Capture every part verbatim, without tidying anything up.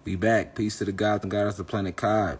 We back. Peace to the gods and goddess of Planet Cod.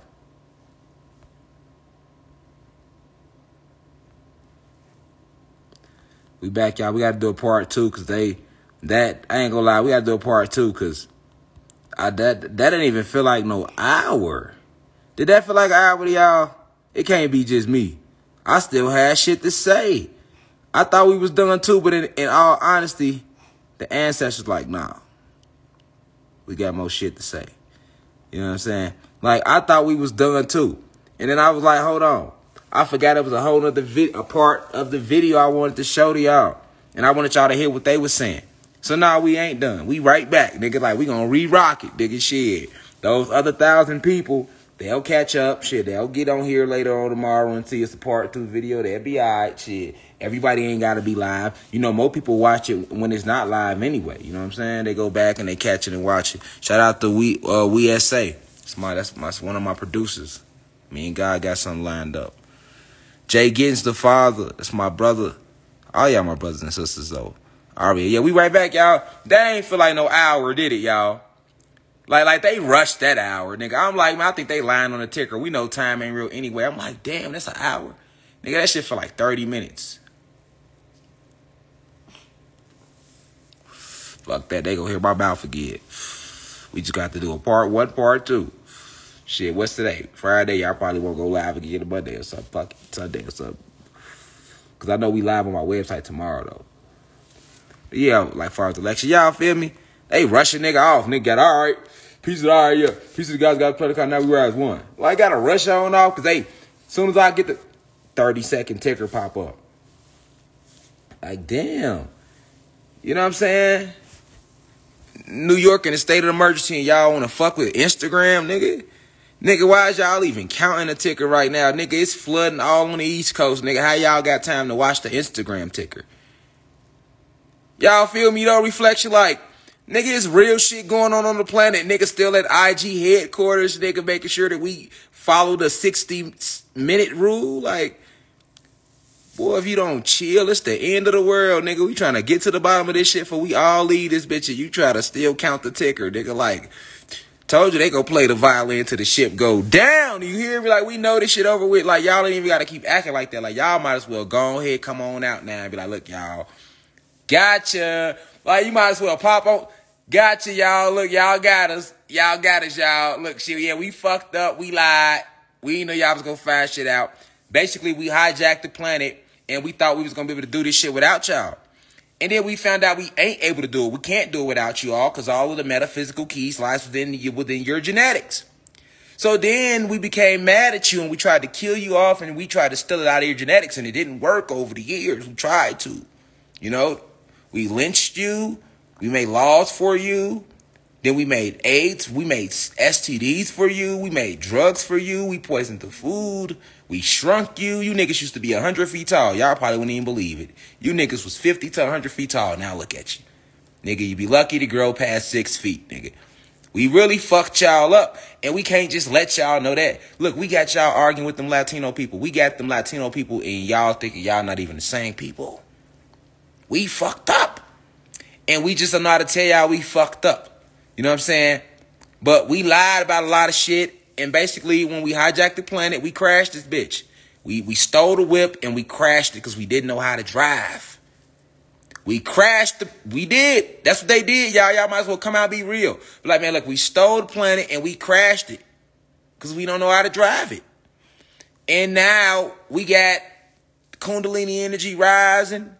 We back, y'all. We got to do a part two because they, that, I ain't gonna lie, we got to do a part two because I, that, that didn't even feel like no hour. Did that feel like an hour to y'all? It can't be just me. I still had shit to say. I thought we was done too, but in, in all honesty, the ancestors like, nah, we got more shit to say. You know what I'm saying? Like, I thought we was done too. And then I was like, hold on. I forgot it was a whole other vid a part of the video I wanted to show to y'all. And I wanted y'all to hear what they was saying. So now we ain't done. We right back, nigga. Like, we gonna re-rock it, nigga. Shit. Those other thousand people, they'll catch up. Shit, they'll get on here later on tomorrow and see it's a part two video. They'll be all right. Shit. Everybody ain't got to be live. You know, more people watch it when it's not live anyway. You know what I'm saying? They go back and they catch it and watch it. Shout out to We uh, We S A. That's, my, that's, my, that's one of my producers. Me and God got something lined up. Jay Gittens, the father. That's my brother. All y'all my brothers and sisters, though. All right, yeah, we right back, y'all. That ain't feel like no hour, did it, y'all? Like, like they rushed that hour, nigga. I'm like, man, I think they lying on the ticker. We know time ain't real anyway. I'm like, damn, that's an hour. Nigga, that shit for like thirty minutes. Fuck that. They gonna hear my mouth again. We just got to do a part one, part two. Shit, what's today? Friday. Y'all probably won't go live again on Monday or something. Fuck it. Sunday or something. Because I know we live on my website tomorrow, though. But yeah, like far as the election. Y'all feel me? They rushing nigga off. Nigga got, all right. Piece of, all right, yeah. Piece of the guys got to play the card. Now we rise one. Well, I got to rush on off because they, as soon as I get the thirty second ticker pop up. Like, damn. You know what I'm saying? New York in a state of emergency and y'all want to fuck with Instagram, nigga? Nigga, why is y'all even counting the ticker right now? Nigga, it's flooding all on the East Coast. Nigga, how y'all got time to watch the Instagram ticker? Y'all feel me, though? Reflection like, nigga, it's real shit going on on the planet. Nigga still at I G headquarters. Nigga making sure that we follow the sixty minute rule. Like, boy, if you don't chill, it's the end of the world, nigga. We trying to get to the bottom of this shit before we all leave this bitch and you try to still count the ticker, nigga. Like, told you they gonna play the violin till the ship go down. You hear me? Like, we know this shit over with. Like, y'all ain't even gotta keep acting like that. Like, y'all might as well go ahead, come on out now and be like, look, y'all, gotcha. Like, you might as well pop on. Gotcha, y'all. Look, y'all got us. Y'all got us, y'all. Look, shit, yeah, we fucked up. We lied. We didn't know y'all was gonna find shit out. Basically, we hijacked the planet, and we thought we was going to be able to do this shit without y'all. And then we found out we ain't able to do it. We can't do it without you all because all of the metaphysical keys lies within, within your genetics. So then we became mad at you, and we tried to kill you off, and we tried to steal it out of your genetics, and it didn't work over the years. We tried to. You know, we lynched you. We made laws for you. Then we made AIDS. We made S T Ds for you. We made drugs for you. We poisoned the food. We shrunk you. You niggas used to be one hundred feet tall. Y'all probably wouldn't even believe it. You niggas was fifty to one hundred feet tall. Now look at you. Nigga, you be lucky to grow past six feet, nigga. We really fucked y'all up, and we can't just let y'all know that. Look, we got y'all arguing with them Latino people. We got them Latino people, and y'all thinking y'all not even the same people. We fucked up. And we just don't know how to tell y'all we fucked up. You know what I'm saying? But we lied about a lot of shit. And basically, when we hijacked the planet, we crashed this bitch. We we stole the whip and we crashed it because we didn't know how to drive. We crashed the... We did. That's what they did, y'all. Y'all might as well come out and be real. But like, man, look, we stole the planet and we crashed it because we don't know how to drive it. And now we got Kundalini energy rising.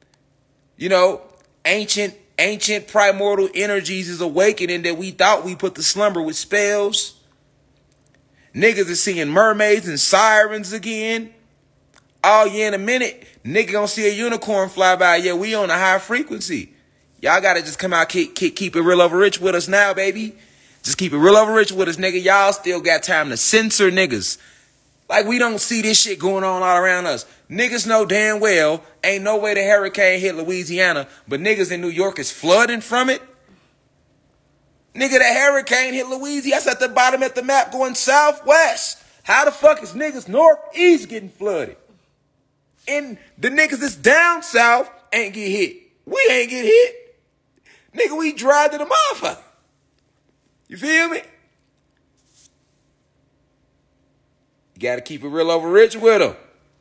You know, ancient... Ancient primordial energies is awakening that we thought we put to slumber with spells. Niggas are seeing mermaids and sirens again. Oh, yeah, in a minute, nigga gonna see a unicorn fly by. Yeah, we on a high frequency. Y'all gotta just come out, keep, keep, keep it real over rich with us now, baby. Just keep it real over rich with us, nigga. Y'all still got time to censor niggas. Like, we don't see this shit going on all around us. Niggas know damn well ain't no way the hurricane hit Louisiana, but niggas in New York is flooding from it. Nigga, the hurricane hit Louisiana. That's at the bottom of the map going southwest. How the fuck is niggas northeast getting flooded? And the niggas that's down south ain't get hit. We ain't get hit. Nigga, we dry to the motherfucker. You feel me? You got to keep it real over rich with them.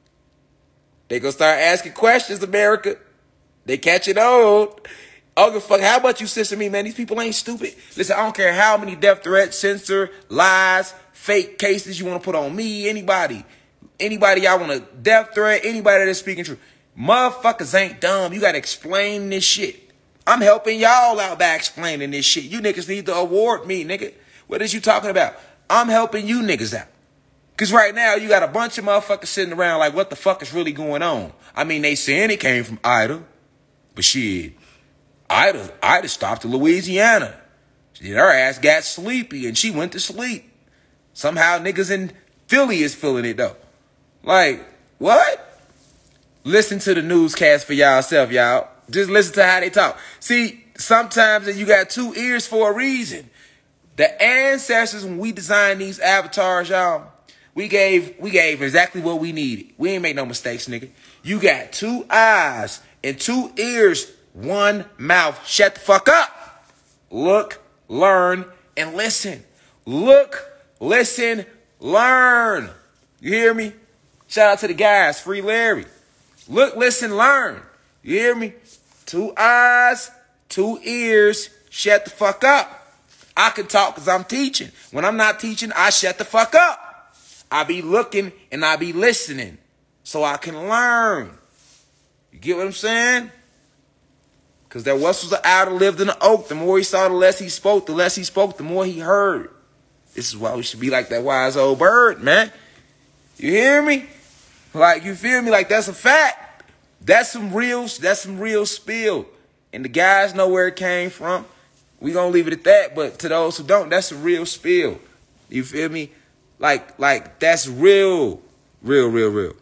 They gonna start asking questions, America. They catching on. I don't give a fuck how much you censor me, man. These people ain't stupid. Listen, I don't care how many death threats, censor, lies, fake cases you want to put on me, anybody. Anybody y'all want to death threat, anybody that's speaking truth. Motherfuckers ain't dumb. You got to explain this shit. I'm helping y'all out by explaining this shit. You niggas need to award me, nigga. What is you talking about? I'm helping you niggas out. Because right now, you got a bunch of motherfuckers sitting around like, what the fuck is really going on? I mean, they saying it came from Ida. But shit, Ida, Ida stopped in Louisiana. Her ass got sleepy and she went to sleep. Somehow niggas in Philly is feeling it, though. Like, what? Listen to the newscast for y'allself, y'all. Just listen to how they talk. See, sometimes you got two ears for a reason. The ancestors, when we designed these avatars, y'all, we gave we gave exactly what we needed. We ain't make no mistakes, nigga. You got two eyes and two ears, one mouth. Shut the fuck up. Look, learn, and listen. Look, listen, learn. You hear me? Shout out to the guys, Free Larry. Look, listen, learn. You hear me? Two eyes, two ears. Shut the fuck up. I can talk because I'm teaching. When I'm not teaching, I shut the fuck up. I be looking and I be listening so I can learn. You get what I'm saying? Because there once was an owl that lived in the oak. The more he saw, the less he spoke. The less he spoke, the more he heard. This is why we should be like that wise old bird, man. You hear me? Like, you feel me? Like, that's a fact. That's some real, that's some real spill. And the guys know where it came from. We gonna leave it at that. But to those who don't, that's a real spill. You feel me? Like, like, that's real, real, real, real.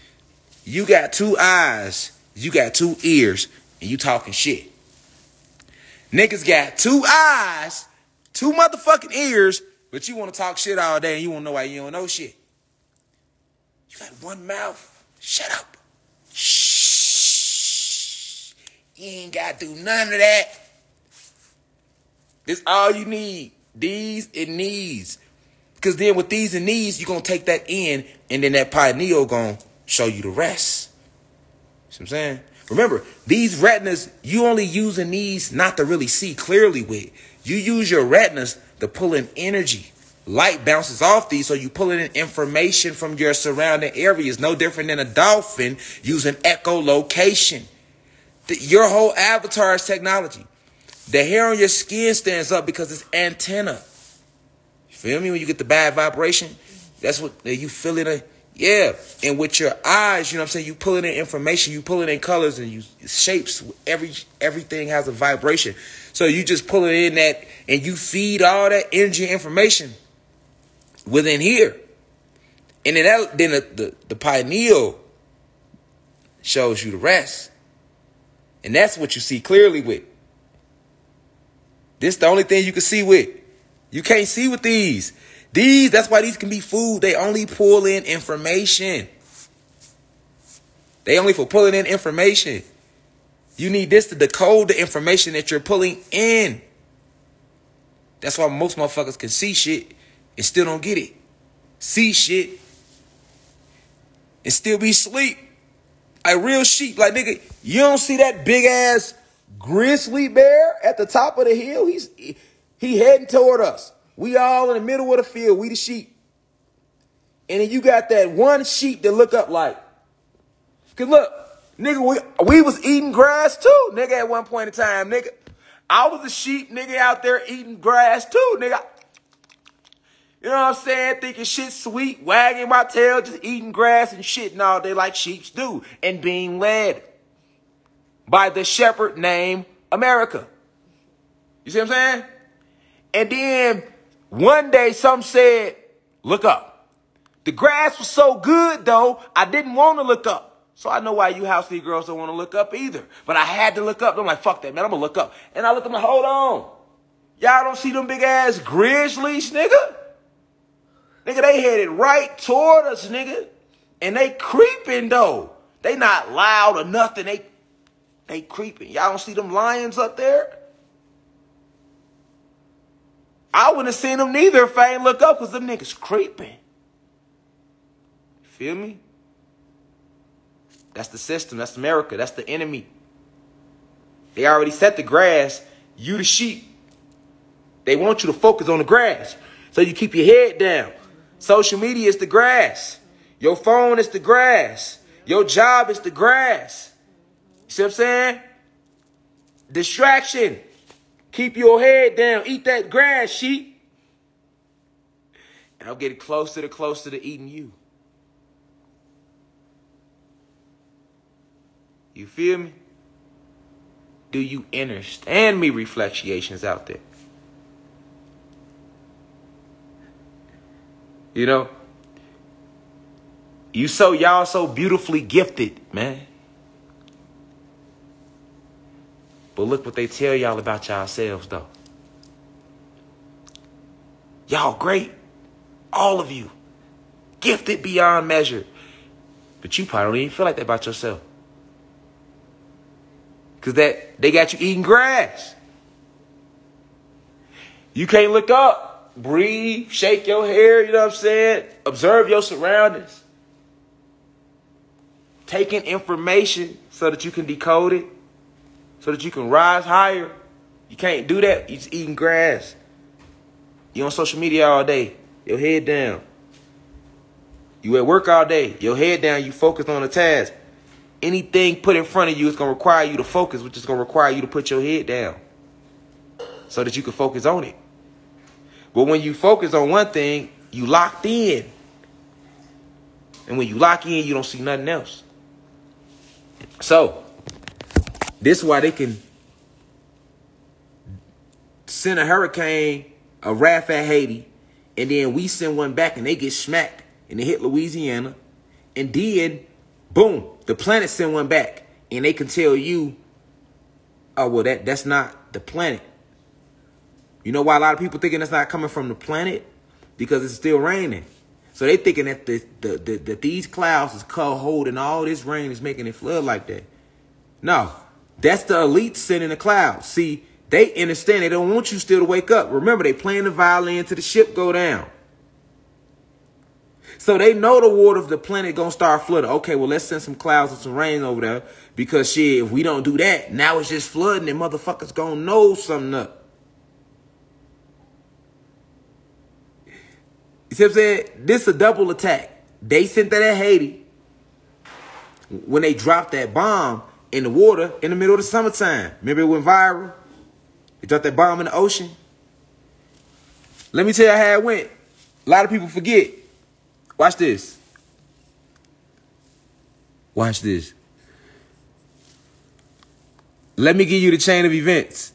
You got two eyes, you got two ears, and you talking shit. Niggas got two eyes, two motherfucking ears, but you want to talk shit all day and you want to know why you don't know shit. You got one mouth. Shut up. Shh. You ain't got to do none of that. This all you need. These and these. Because then with these and these, you're going to take that in, and then that pineal going to show you the rest. You see what I'm saying? Remember, these retinas, you only using these not to really see clearly with. You use your retinas to pull in energy. Light bounces off these, so you pulling in information from your surrounding areas. No different than a dolphin using echolocation. The, your whole avatar is technology. The hair on your skin stands up because it's antenna. Feel me? When you get the bad vibration, that's what you feel it. Yeah. And with your eyes, you know what I'm saying? You pulling in information, you pulling in colors and you shapes. Every everything has a vibration. So you just pull it in that and you feed all that energy and information within here. And then that, then the, the, the pineal shows you the rest. And that's what you see clearly with. This the only thing you can see with. You can't see with these. These, that's why these can be food. They only pull in information. They only for pulling in information. You need this to decode the information that you're pulling in. That's why most motherfuckers can see shit and still don't get it. See shit and still be asleep. Like real sheep. Like, nigga, you don't see that big ass grizzly bear at the top of the hill? He's... He, He heading toward us. We all in the middle of the field. We the sheep. And then you got that one sheep that look up like. Cause look, nigga, we, we was eating grass too, nigga, at one point in time, nigga. I was a sheep, nigga, out there eating grass too, nigga. You know what I'm saying? Thinking shit sweet, wagging my tail, just eating grass and shitting all day like sheeps do. And being led by the shepherd named America. You see what I'm saying? And then one day some said, look up. The grass was so good, though, I didn't want to look up. So I know why you house lead girls don't want to look up either. But I had to look up. I'm like, fuck that, man. I'm going to look up. And I looked up and hold on. Y'all don't see them big ass grizzlies, nigga? Nigga, they headed right toward us, nigga. And they creeping, though. They not loud or nothing. They, they creeping. Y'all don't see them lions up there? I wouldn't have seen them neither if I ain't look up because them niggas creeping. feel me? That's the system. That's America. That's the enemy. They already set the grass. You the sheep. They want you to focus on the grass. So you keep your head down. Social media is the grass. Your phone is the grass. Your job is the grass. You see what I'm saying? Distraction. Keep your head down. Eat that grass, sheep. And I'm getting closer to closer to eating you. You feel me? Do you understand me, Reflections out there? You know? You so, y'all so beautifully gifted, man. But look what they tell y'all about yourselves, though. Y'all great. All of you. Gifted beyond measure. But you probably don't even feel like that about yourself. Because that they got you eating grass. You can't look up, breathe, shake your hair, you know what I'm saying? Observe your surroundings. Taking information so that you can decode it, so that you can rise higher. You can't do that. You're just eating grass. You on social media all day, your head down. You at work all day, your head down, you focused on the task. Anything put in front of you is going to require you to focus, which is going to require you to put your head down so that you can focus on it. But when you focus on one thing, you locked in. And when you lock in, you don't see nothing else. So, this is why they can send a hurricane, a raft at Haiti, and then we send one back and they get smacked and they hit Louisiana. And then, boom, the planet send one back and they can tell you, oh, well, that, that's not the planet. You know why a lot of people thinking it's not coming from the planet? Because it's still raining. So they thinking that the, the, the, that these clouds is holding all this rain is making it flood like that. No, that's the elite sending the clouds. See, they understand they don't want you still to wake up. Remember, they playing the violin till the ship go down. So they know the water of the planet gonna start flooding. Okay, well, let's send some clouds and some rain over there. Because shit, if we don't do that, now it's just flooding and motherfuckers gonna know something up. You see what I'm saying? This is a double attack. They sent that at Haiti when they dropped that bomb in the water in the middle of the summertime. Remember it went viral? They dropped that bomb in the ocean. Let me tell you how it went. A lot of people forget. Watch this. Watch this. Let me give you the chain of events.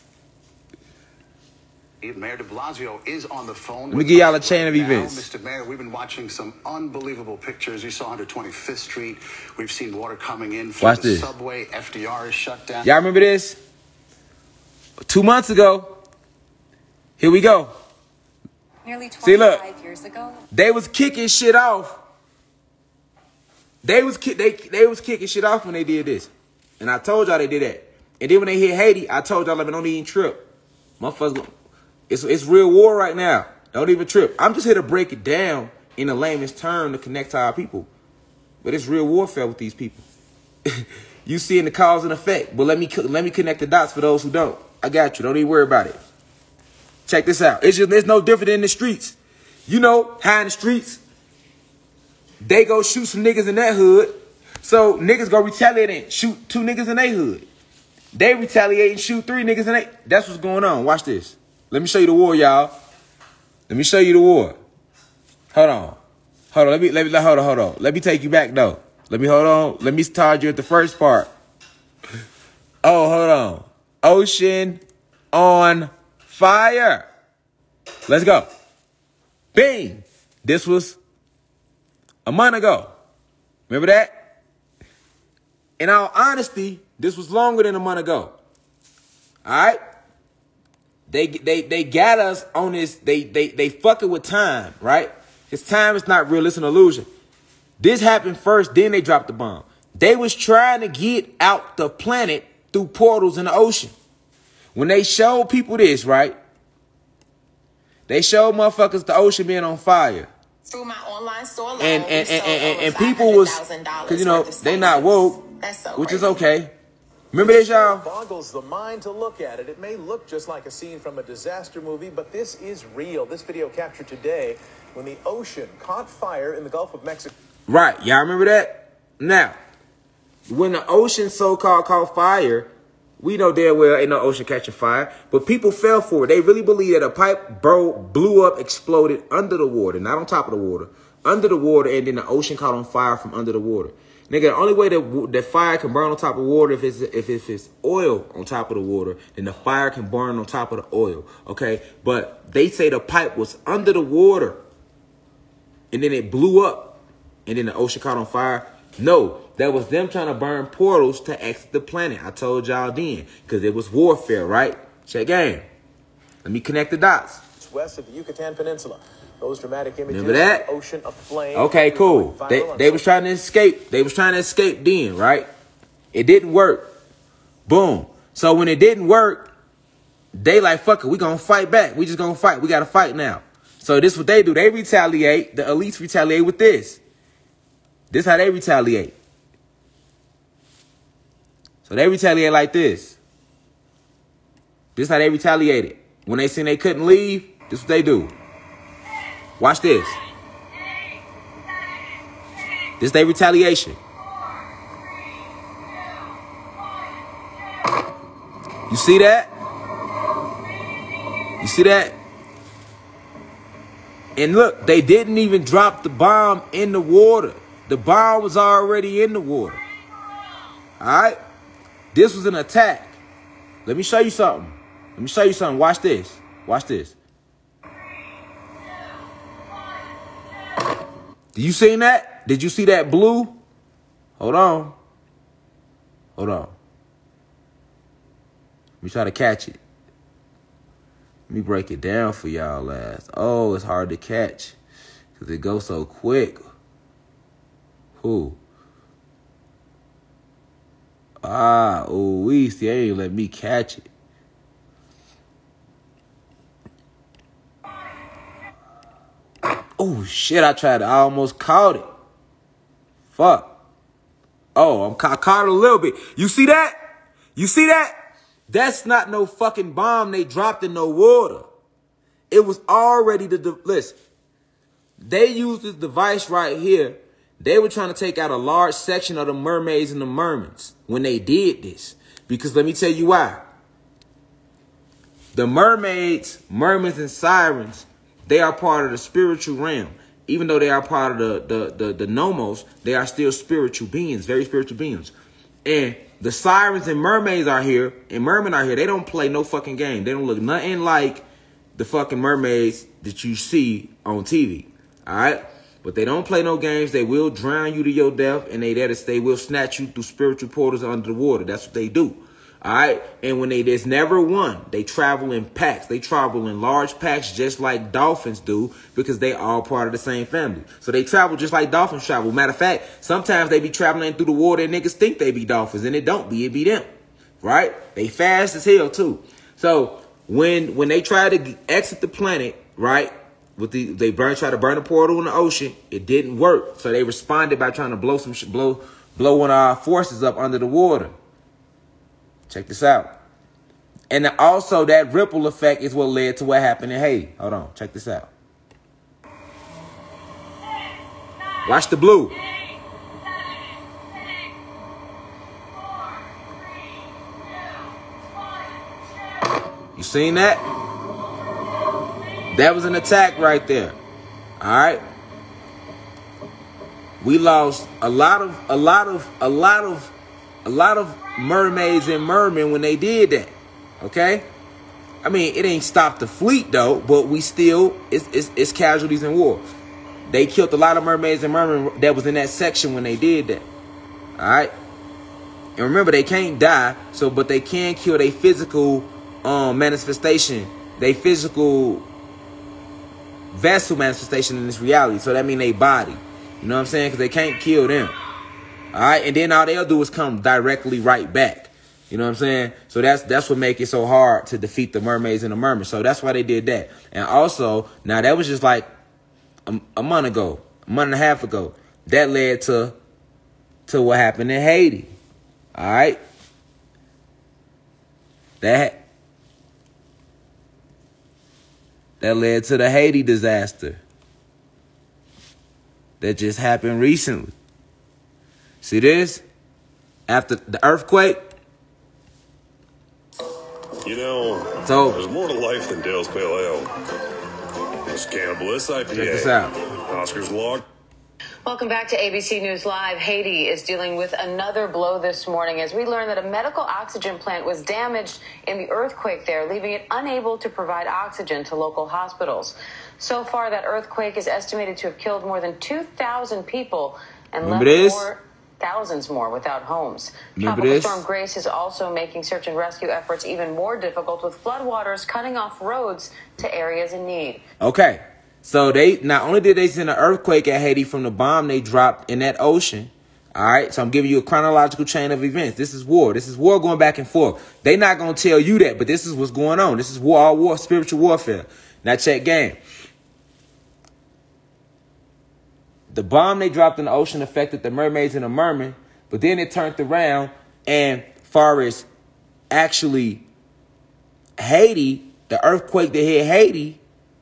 Mayor de Blasio is on the phone. Let me give y'all a chain of events. Mister Mayor, we've been watching some unbelievable pictures. You saw one twenty-fifth Street. We've seen water coming in from Watch the this. subway. F D R is shut down. Y'all remember this? Two months ago. Here we go. Nearly twenty-five See, look, years ago, they was kicking shit off. They was ki they they was kicking shit off when they did this, and I told y'all they did that. And then when they hit Haiti, I told y'all, let me don't even trip. Motherfuckers, it's it's real war right now. Don't even trip. I'm just here to break it down in a layman's term to connect to our people. But it's real warfare with these people. You seeing the cause and effect. But let me let me connect the dots for those who don't. I got you. Don't even worry about it. Check this out. It's just it's no different than the streets. You know, how in the streets, they go shoot some niggas in that hood. So niggas go retaliate and shoot two niggas in their hood. They retaliate and shoot three niggas in they. That's what's going on. Watch this. Let me show you the war, y'all. Let me show you the war. Hold on. Hold on. Let me let me hold on, hold on. Let me take you back though. Let me hold on. Let me start you at the first part. Oh, hold on. Ocean on fire. Let's go. Bing. This was a month ago. Remember that? In all honesty, this was longer than a month ago. All right? They they they got us on this. They they they fucking with time, right? Because time is not real. It's an illusion. This happened first, then they dropped the bomb. They was trying to get out the planet through portals in the ocean. When they showed people this, right? They showed motherfuckers the ocean being on fire. through my online store alone, and and we and, sold and, over and people was, because you know worth of they not spaces. woke, That's so which is crazy. okay. Remember this, y'all? Boggles the mind to look at it. It may look just like a scene from a disaster movie, but this is real. This video captured today when the ocean caught fire in the Gulf of Mexico. Right, y'all remember that? Now, when the ocean so-called caught fire, we know damn well ain't no ocean catching fire, but people fell for it. They really believe that a pipe bro blew up, exploded under the water, not on top of the water, under the water, and then the ocean caught on fire from under the water. Nigga, the only way that, that fire can burn on top of water if it's if, if it's oil on top of the water, then the fire can burn on top of the oil, okay? But they say the pipe was under the water, and then it blew up, and then the ocean caught on fire. No, that was them trying to burn portals to exit the planet. I told y'all then, because it was warfare, right? Check in. Let me connect the dots. West of the Yucatan Peninsula. Those dramatic images. Remember that? The ocean aflame. Okay, cool. They, they was trying to escape. They was trying to escape then, right? It didn't work. Boom. So when it didn't work, they like, fuck it, we gonna fight back. We just gonna fight. We gotta fight now. So this is what they do. They retaliate. The elites retaliate with this. This is how they retaliate. So they retaliate like this. This is how they retaliated. When they seen they couldn't leave, this is what they do. Watch this. This is their retaliation. You see that? You see that? And look, they didn't even drop the bomb in the water. The bomb was already in the water. All right? This was an attack. Let me show you something. Let me show you something. Watch this. Watch this. Did you see that? Did you see that blue? Hold on. Hold on. Let me try to catch it. Let me break it down for y'all last. Oh, it's hard to catch because it goes so quick. Who? Ah, oh, we see, they ain't let me catch it. Oh, shit, I tried to, I almost caught it. Fuck. Oh, I'm, I caught it a little bit. You see that? You see that? That's not no fucking bomb they dropped in no water. It was already the, listen, they used this device right here. They were trying to take out a large section of the mermaids and the mermaids when they did this. Because let me tell you why. The mermaids, mermaids, and sirens, they are part of the spiritual realm. Even though they are part of the, the, the, the nomos, they are still spiritual beings, very spiritual beings. And the sirens and mermaids are here, and mermen are here. They don't play no fucking game. They don't look nothing like the fucking mermaids that you see on T V. All right? But they don't play no games. They will drown you to your death, and they there to stay. Will snatch you through spiritual portals under the water. That's what they do. All right? And when they, there's never one, they travel in packs. They travel in large packs just like dolphins do because they all part of the same family. So they travel just like dolphins travel. Matter of fact, sometimes they be traveling through the water and niggas think they be dolphins, and it don't be. It be them. Right? They fast as hell, too. So when when they try to exit the planet, right, with the they burn try to burn a portal in the ocean, it didn't work. So they responded by trying to blow some sh blow blow one of our forces up under the water. Check this out. And also that ripple effect is what led to what happened in Haiti. Hold on, check this out. Watch the blue. You seen that? That was an attack right there. All right. We lost a lot of, a lot of, a lot of, a lot of mermaids and mermen when they did that. Okay. I mean, it ain't stopped the fleet though, but we still, it's, it's, it's casualties in war. They killed a lot of mermaids and mermen that was in that section when they did that. All right. And remember, they can't die. So, but they can kill their physical um, manifestation, their physical vessel manifestation in this reality. So that means they body. You know what I'm saying? Because they can't kill them. All right. And then all they'll do is come directly right back. You know what I'm saying? So that's that's what makes it so hard to defeat the mermaids and the mermen. So that's why they did that. And also, now that was just like a, a month ago, a month and a half ago. That led to to what happened in Haiti. All right, that that led to the Haiti disaster that just happened recently. See this? After the earthquake. You know, so, there's more to life than Dale's Pale Ale. It's Cannabis I P A. Check this out. Oscar's log. Welcome back to A B C News Live. Haiti is dealing with another blow this morning as we learn that a medical oxygen plant was damaged in the earthquake there, leaving it unable to provide oxygen to local hospitals. So far, that earthquake is estimated to have killed more than two thousand people and Remember left this? more thousands more without homes. Remember Tropical this? Storm Grace is also making search and rescue efforts even more difficult, with floodwaters cutting off roads to areas in need. Okay. So they not only did they send an earthquake at Haiti from the bomb they dropped in that ocean. All right. So I'm giving you a chronological chain of events. This is war. This is war going back and forth. They not going to tell you that, but this is what's going on. This is war, all war, spiritual warfare. Now check game. The bomb they dropped in the ocean affected the mermaids and the mermen, but then it turned around and far as actually Haiti, the earthquake that hit Haiti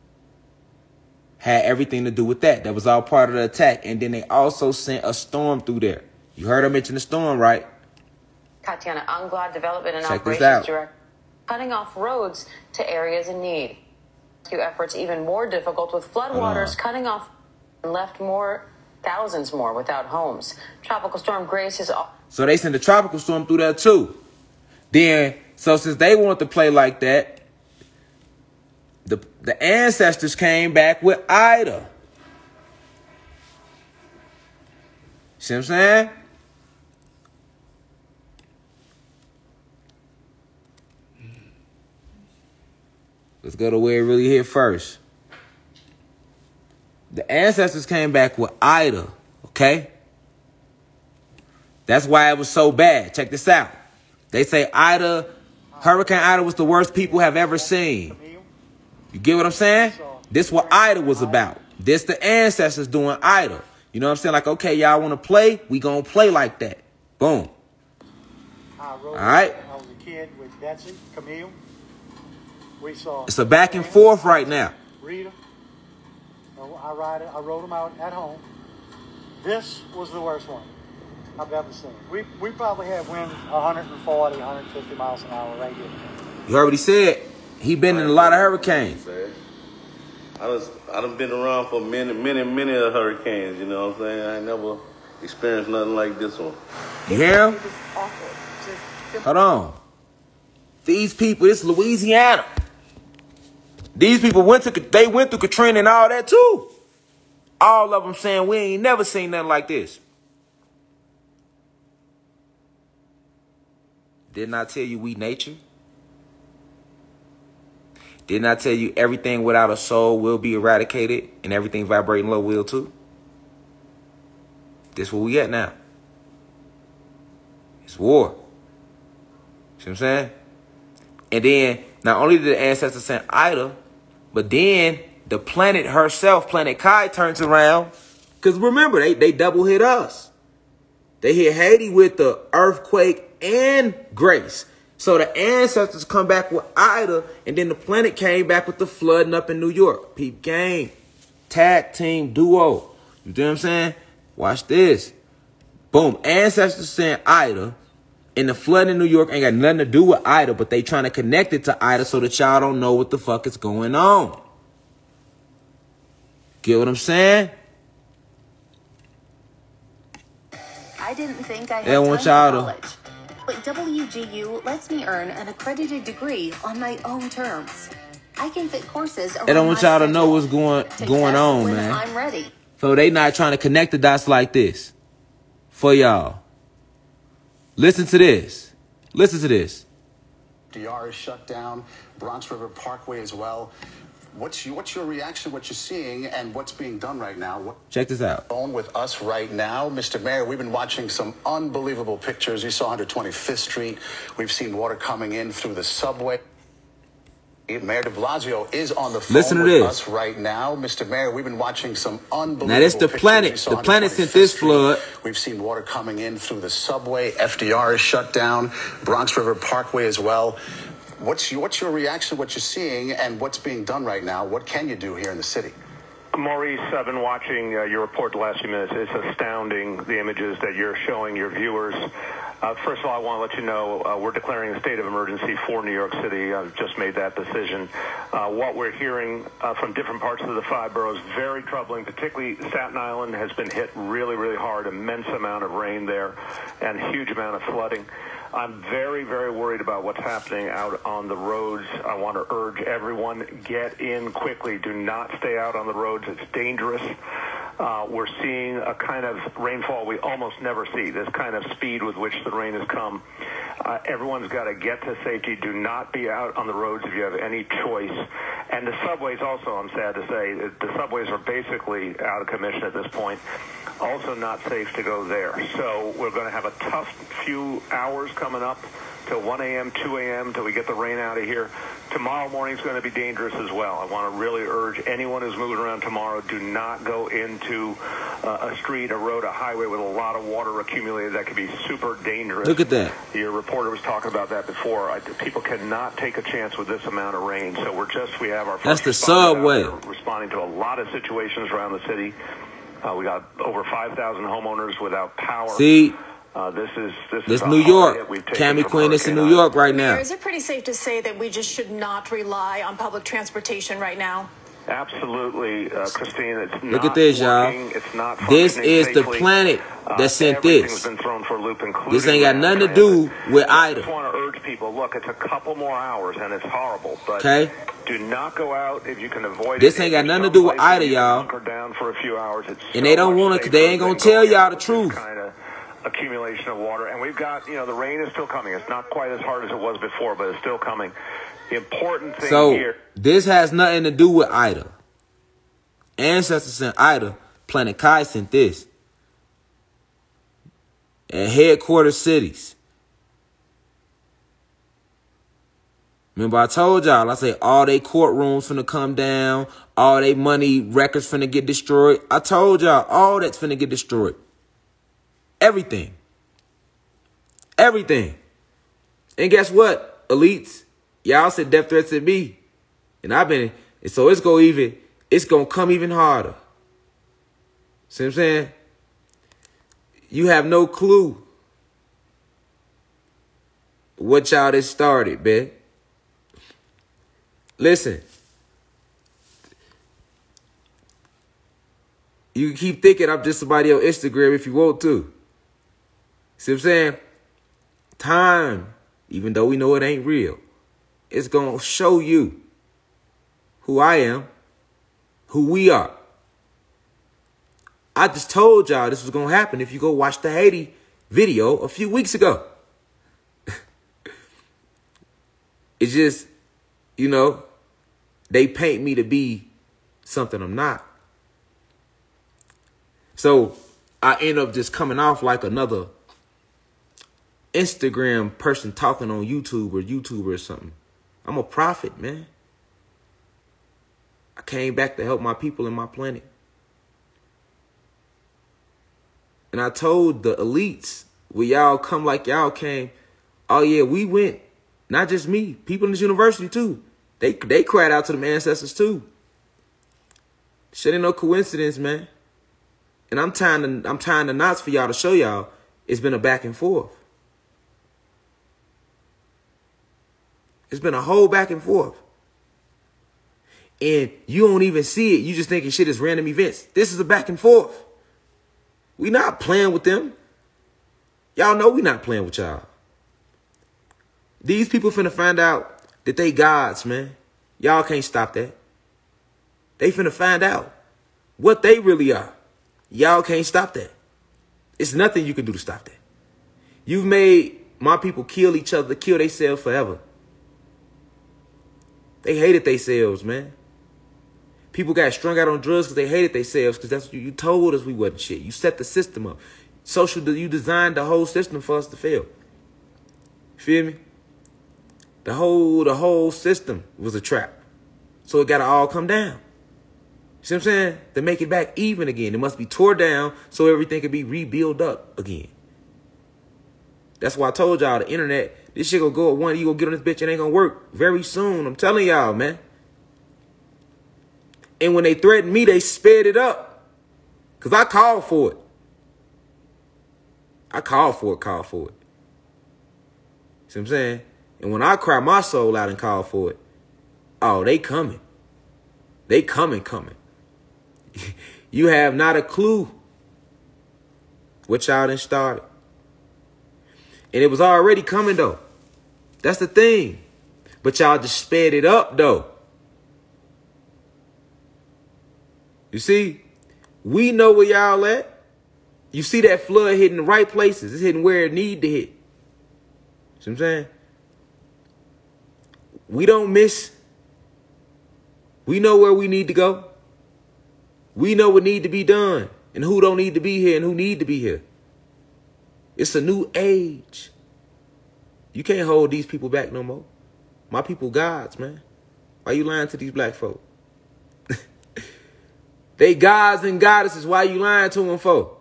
had everything to do with that. That was all part of the attack. And then they also sent a storm through there. You heard I mention the storm, right? Tatiana Anglad, Development and Check this Operations out. Director, cutting off roads to areas in need. Rescue efforts even more difficult, with floodwaters cutting off and left more thousands more without homes. Tropical Storm Grace is all. So they sent a tropical storm through there too. Then, so since they want to play like that, the the ancestors came back with Ida. See what I'm saying? Let's go to where it really hit first. The ancestors came back with Ida, okay? That's why it was so bad. Check this out. They say Ida, Hurricane Ida was the worst people have ever seen. You get what I'm saying? This what Ida was about. This the ancestors doing Ida. You know what I'm saying? Like, okay, y'all want to play? We gonna play like that. Boom. All right? I was a kid with Betsy, Camille. We saw. It's a back and forth right now. Rita. I ride it. I rode them out at home. This was the worst one I've ever seen. We we probably had winds one forty, one fifty miles an hour right here. You heard what he said? He been in a lot of hurricanes. I was I done been around for many, many, many of hurricanes. You know what I'm saying? I ain't never experienced nothing like this one. You hear him? Hold on. These people, this is Louisiana. These people went to they went through Katrina and all that too. All of them saying we ain't never seen nothing like this. Didn't I tell you we nature? Didn't I tell you everything without a soul will be eradicated and everything vibrating low will too? This where we at now. It's war. See what I'm saying? And then not only did the ancestors send Ida, but then the planet herself, Planet Kai, turns around. Because remember, they, they double hit us. They hit Haiti with the earthquake and Grace. So the ancestors come back with Ida, and then the planet came back with the flooding up in New York. Peep game. Tag team duo. You know what I'm saying? Watch this. Boom. Ancestors sent Ida. And the flood in New York ain't got nothing to do with Ida, but they trying to connect it to Ida so that y'all don't know what the fuck is going on. Get what I'm saying? I didn't think I had They don't want time y'all for to- college. But W G U lets me earn an accredited degree on my own terms. I can fit courses around They don't want my y'all to know schedule. what's going Take going tests on, when man. I'm ready. So they not trying to connect the dots like this for y'all. Listen to this. Listen to this. D R is shut down, Bronx River Parkway as well. What's your, what's your reaction, what you're seeing, and what's being done right now? What Check this out. on with us right now, Mister Mayor, we've been watching some unbelievable pictures. You saw one twenty-fifth Street. We've seen water coming in through the subway. Mayor de Blasio is on the phone Listen to with this. us right now. Mister Mayor, we've been watching some unbelievable Now, that's the pictures. planet. We saw The on planet sent twenty-fifth this Street. flood. We've seen water coming in through the subway. F D R is shut down. Bronx River Parkway as well. What's your, what's your reaction, what you're seeing, and what's being done right now? What can you do here in the city? Maurice, I've been watching uh, your report the last few minutes. It's astounding, the images that you're showing your viewers. Uh, first of all, I want to let you know uh, we're declaring a state of emergency for New York City. I've just made that decision. Uh, what we're hearing uh, from different parts of the five boroughs, very troubling, particularly Staten Island has been hit really, really hard, immense amount of rain there and huge amount of flooding. I'm very, very worried about what's happening out on the roads. I want to urge everyone, get in quickly. Do not stay out on the roads. It's dangerous. Uh, we're seeing a kind of rainfall we almost never see, this kind of speed with which the rain has come. Uh, everyone's got to get to safety. Do not be out on the roads if you have any choice. And the subways also, I'm sad to say, the subways are basically out of commission at this point. Also not safe to go there. So we're going to have a tough few hours coming up till one a m, two a m till we get the rain out of here. Tomorrow morning is going to be dangerous as well. I want to really urge anyone who's moving around tomorrow, do not go into uh, a street, a road, a highway with a lot of water accumulated. That could be super dangerous. Look at that. Your reporter was talking about that before. I, people cannot take a chance with this amount of rain. So we're just, we have our first That's the responders subway. out there responding to a lot of situations around the city. Uh, we got over five thousand homeowners without power. See, uh, this is this, this is New a hard York. hit we've taken Cammy from Queen is in Hurricane New York Ida. right now. Is it pretty safe to say that we just should not rely on public transportation right now? Absolutely, uh, Christine. It's Look not at this, y'all. working. It's not This functioning is the safely. planet Uh, that sent everything's this. been thrown for a loop, including This ain't got mass nothing to transit. do with I Ida. just want to urge people, look, it's a couple more hours, and it's horrible, but Okay. do not go out if you can avoid This it. ain't got If nothing to some do with places Ida, you y'all. hunker down for a few hours. It's And so they don't much want to, safer they ain't than going to tell going y'all out the with this truth. kind of accumulation of water. And we've got, you know, the rain is still coming. It's not quite as hard as it was before, but it's still coming. The important thing So, here. this has nothing to do with Ida. Ancestors sent Ida. Planet Kai sent this. And headquarters cities. Remember I told y'all, I say all they courtrooms finna come down. All they money records finna get destroyed. I told y'all, all that's finna get destroyed. Everything. Everything. And guess what, elites? Y'all said death threats at me. And I've been, and so it's go even, it's gonna come even harder. See what I'm saying? You have no clue what y'all that started, man. Listen. You can keep thinking I'm just somebody on Instagram if you want to. See what I'm saying? Time, even though we know it ain't real, it's going to show you who I am, who we are. I just told y'all this was going to happen if you go watch the Haiti video a few weeks ago. It's just, you know, they paint me to be something I'm not. So I end up just coming off like another Instagram person talking on YouTube or YouTuber or something. I'm a prophet, man. I came back to help my people and my planet. And I told the elites, will y'all come like y'all came? Oh, yeah, we went. Not just me. People in this university, too. They they cried out to them ancestors, too. Shit ain't no coincidence, man. And I'm tying the, I'm tying the knots for y'all to show y'all it's been a back and forth. It's been a whole back and forth. And you don't even see it. You just thinking shit is random events. This is a back and forth. We not playing with them. Y'all know we not playing with y'all. These people finna find out that they gods, man. Y'all can't stop that. They finna find out what they really are. Y'all can't stop that. It's nothing you can do to stop that. You've made my people kill each other, kill themselves forever. They hated themselves, man. People got strung out on drugs because they hated themselves because that's what you, you told us we wasn't shit. You set the system up. Social, you designed the whole system for us to fail. Feel me? The whole, the whole system was a trap. So it got to all come down. You see what I'm saying? To make it back even again. It must be tore down so everything can be rebuilt up again. That's why I told y'all the internet, this shit gonna go at one, you gonna get on this bitch, it ain't gonna work very soon. I'm telling y'all, man. And when they threatened me, they sped it up. Because I called for it. I called for it, called for it. See what I'm saying? And when I cry my soul out and call for it, oh, they coming. They coming, coming. You have not a clue what y'all done started. And it was already coming, though. That's the thing. But y'all just sped it up, though. You see, we know where y'all at. You see that flood hitting the right places. It's hitting where it need to hit. See what I'm saying? We don't miss. We know where we need to go. We know what need to be done and who don't need to be here and who need to be here. It's a new age. You can't hold these people back no more. My people gods, man. Why you lying to these black folk? They gods and goddesses. Why you lying to them for?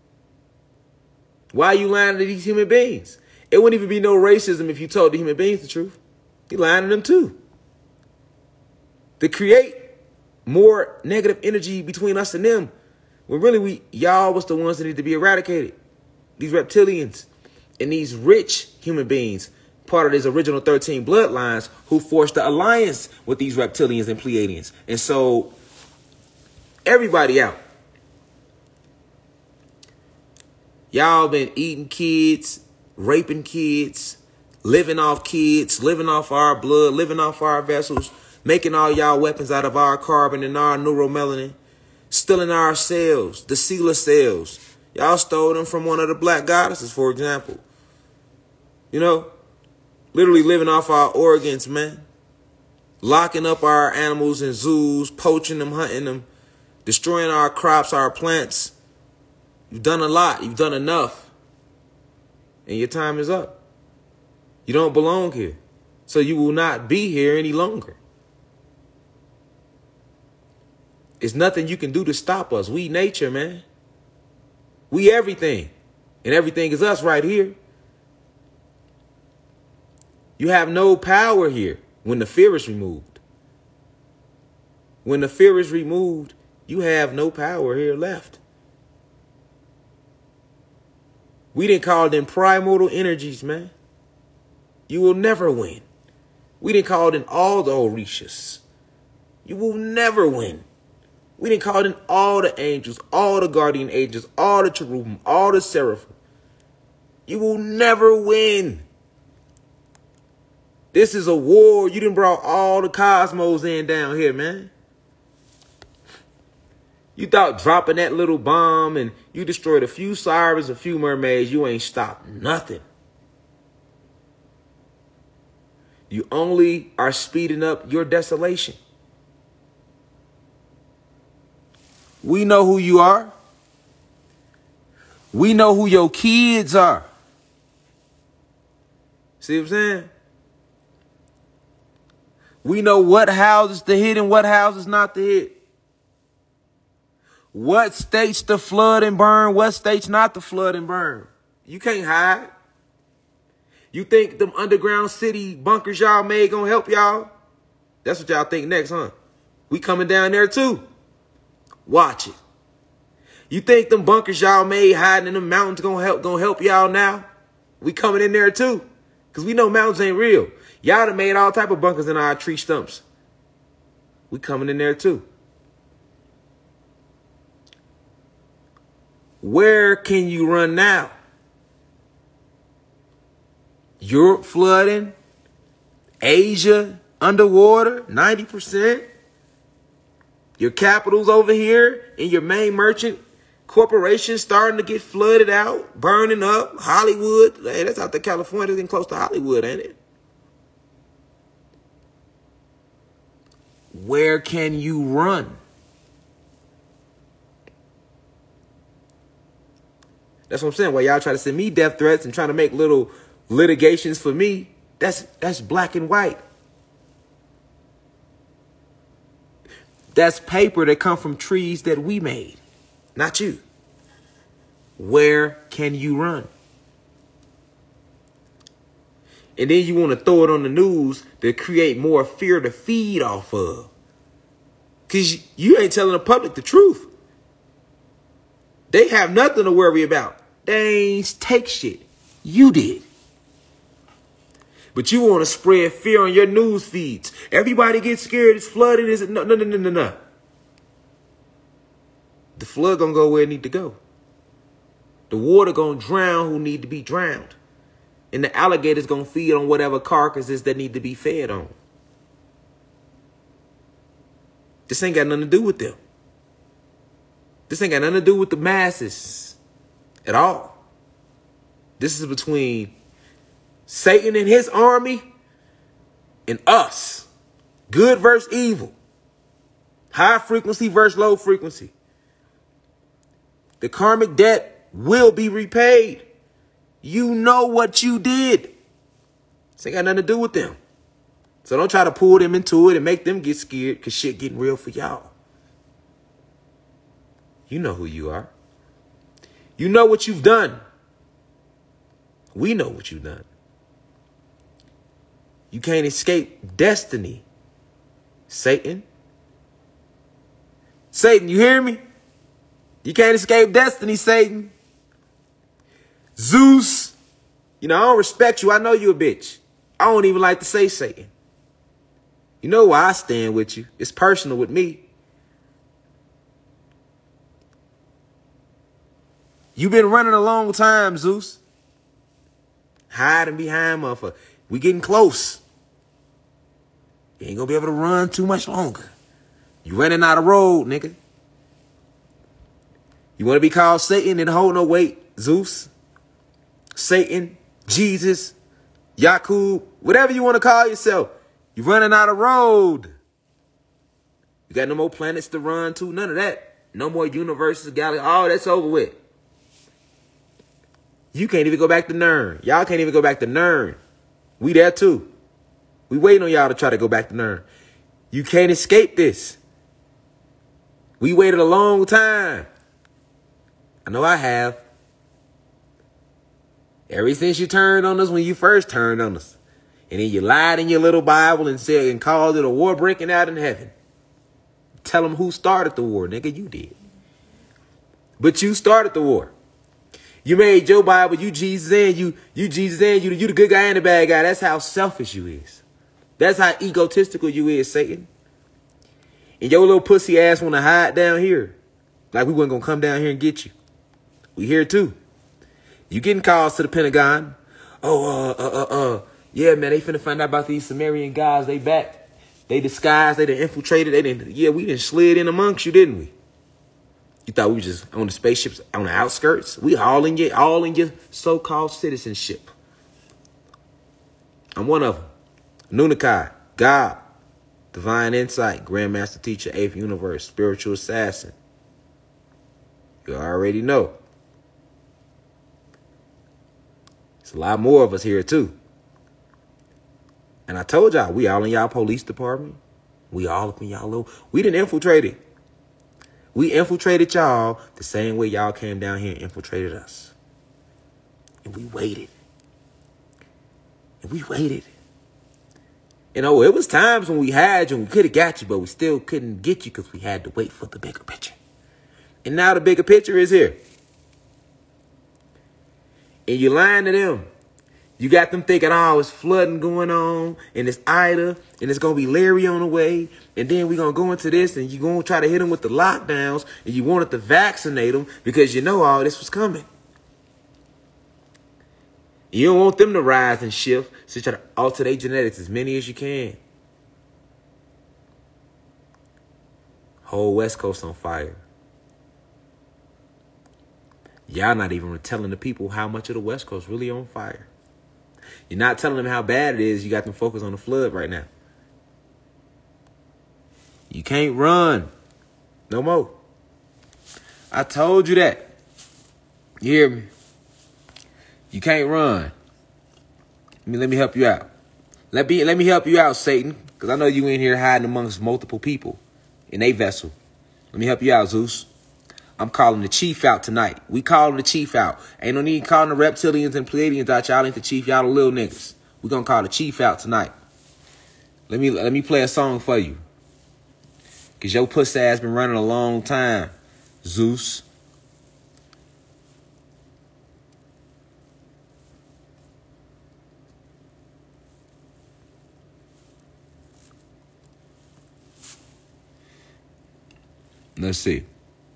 Why you lying to these human beings? It wouldn't even be no racism if you told the human beings the truth. You lying to them too. To create more negative energy between us and them, when really we y'all was the ones that need to be eradicated. These reptilians and these rich human beings, part of these original thirteen bloodlines who forced the alliance with these reptilians and Pleiadians. And so everybody out. Y'all been eating kids, raping kids, living off kids, living off our blood, living off our vessels, making all y'all weapons out of our carbon and our neuromelanin, stealing our cells, the Sela cells. Y'all stole them from one of the black goddesses, for example. You know, literally living off our organs, man. Locking up our animals in zoos, poaching them, hunting them, destroying our crops, our plants. You've done a lot. You've done enough. And your time is up. You don't belong here. So you will not be here any longer. There's nothing you can do to stop us. We nature, man. We everything. And everything is us right here. You have no power here when the fear is removed. When the fear is removed, you have no power here left. We didn't call them primordial energies, man. You will never win. We didn't call them all the Orishas. You will never win. We didn't call them all the angels, all the guardian angels, all the cherubim, all the seraphim. You will never win. This is a war. You done brought all the cosmos in down here, man. You thought dropping that little bomb and you destroyed a few sirens, a few mermaids, you ain't stopped nothing. You only are speeding up your desolation. We know who you are. We know who your kids are. See what I'm saying? We know what houses to hit and what houses not to hit. What states to flood and burn, what states not to flood and burn. You can't hide. You think them underground city bunkers y'all made gonna help y'all? That's what y'all think next, huh? We coming down there too. Watch it. You think them bunkers y'all made hiding in the mountains gonna help gonna help y'all now? We coming in there too. Because we know mountains ain't real. Y'all done made all type of bunkers in our tree stumps. We coming in there too. Where can you run now? Europe flooding. Asia underwater, ninety percent. Your capitals over here and your main merchant corporations starting to get flooded out, burning up. Hollywood, hey, that's out there, California, getting close to Hollywood, ain't it? Where can you run? That's what I'm saying. While y'all try to send me death threats and trying to make little litigations for me, That's that's black and white. That's paper that come from trees that we made, not you. Where can you run? And then you want to throw it on the news to create more fear to feed off of. Because you ain't telling the public the truth. They have nothing to worry about. They ain't take shit. You did. But you want to spread fear on your news feeds. Everybody gets scared. It's flooding. Is it? No, no, no, no, no, no. The flood gonna go where it need to go. The water gonna drown who need to be drowned. And the alligators gonna feed on whatever carcasses that need to be fed on. This ain't got nothing to do with them. This ain't got nothing to do with the masses at all. This is between Satan and his army and us. Good versus evil. High frequency versus low frequency. The karmic debt will be repaid. You know what you did. This ain't got nothing to do with them. So don't try to pull them into it and make them get scared because shit getting real for y'all. You know who you are. You know what you've done. We know what you've done. You can't escape destiny, Satan. Satan, you hear me? You can't escape destiny, Satan. Zeus, you know, I don't respect you. I know you a bitch. I don't even like to say Satan. You know why I stand with you. It's personal with me. You've been running a long time, Zeus. Hiding behind motherfucker. We getting close. You ain't gonna be able to run too much longer. You running out of road, nigga. You want to be called Satan and hold no weight, Zeus, Satan, Jesus, Yakub, whatever you want to call yourself. You're running out of road. You got no more planets to run to. None of that. No more universes, galaxies. All that's over with. You can't even go back to Nern. Y'all can't even go back to Nern. We there too. We waiting on y'all to try to go back to Nern. You can't escape this. We waited a long time. I know I have. Ever since you turned on us when you first turned on us. And then you lied in your little Bible and said and called it a war breaking out in heaven. Tell them who started the war, nigga. You did. But you started the war. You made your Bible, you Jesus and you, you Jesus and you, you the good guy and the bad guy. That's how selfish you is. That's how egotistical you is, Satan. And your little pussy ass want to hide down here. Like we wasn't going to come down here and get you. We here too. You getting calls to the Pentagon. Oh, uh, uh, uh, uh. Yeah, man, they finna find out about these Sumerian guys. They back. They disguised. They done infiltrated. They didn't. Yeah, we done slid in amongst you, didn't we? You thought we were just on the spaceships on the outskirts? We all in your, all in your so-called citizenship. I'm one of them. Nunakai, God, Divine Insight, Grandmaster Teacher, Eighth Universe, Spiritual Assassin. You already know. There's a lot more of us here too. And I told y'all, we all in y'all police department. We all up in y'all little. We didn't infiltrate it. We infiltrated y'all the same way y'all came down here and infiltrated us. And we waited. And we waited. You know, it was times when we had you and we could have got you, but we still couldn't get you because we had to wait for the bigger picture. And now the bigger picture is here. And you're lying to them. You got them thinking, oh, it's flooding going on, and it's Ida, and it's going to be Larry on the way, and then we're going to go into this, and you're going to try to hit them with the lockdowns, and you wanted to vaccinate them because you know all this was coming. You don't want them to rise and shift, so you try to alter their genetics as many as you can. Whole West Coast on fire. Y'all not even telling the people how much of the West Coast really on fire. You're not telling them how bad it is. You got them focused on the flood right now. You can't run no more. I told you that. You hear me? You can't run. Let me, let me help you out. Let me let me help you out, Satan, because I know you in here hiding amongst multiple people in a vessel. Let me help you out, Zeus. I'm calling the chief out tonight. We calling the chief out. Ain't no need calling the reptilians and Pleiadians out. Y'all ain't the chief. Y'all the little niggas. We gonna call the chief out tonight. Let me let me play a song for you. Cause your pussy ass been running a long time, Zeus. Let's see.